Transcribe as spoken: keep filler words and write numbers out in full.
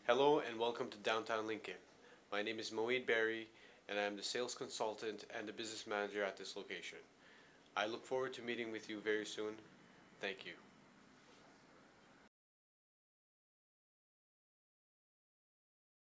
Hello and welcome to Downtown Lincoln. My name is Moid Bari and I am the sales consultant and the business manager at this location. I look forward to meeting with you very soon. Thank you.